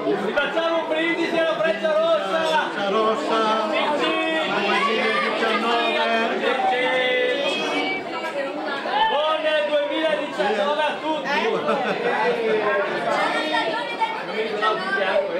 Facciamo un brindisi alla Freccia Rossa! Freccia Rossa! 2019! Buon 2019 a tutti!